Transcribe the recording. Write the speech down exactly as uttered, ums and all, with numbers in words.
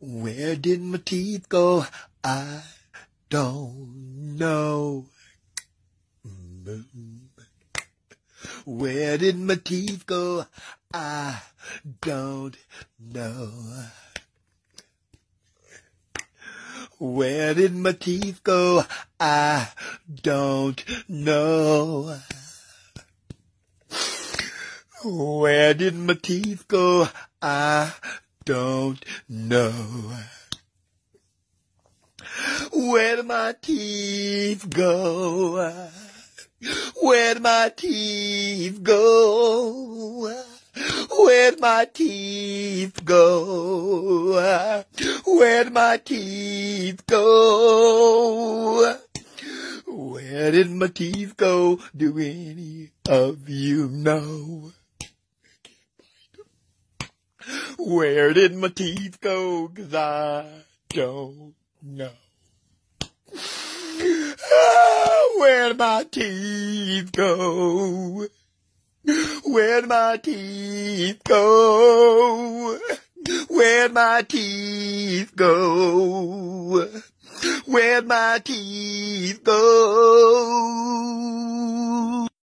Where did my teeth go? I don't know. Where did my teeth go? I don't know. Where did my teeth go? I don't know. Where did my teeth go? I don't know. Where did my teeth go? Where did my teeth go? Where did my teeth go? Where did my teeth go? Where did my teeth go? Do any of you know? Where did my teeth go? 'Cause I don't know. Where did my teeth go? Where did my teeth go? Where did my teeth go? Where did my teeth go?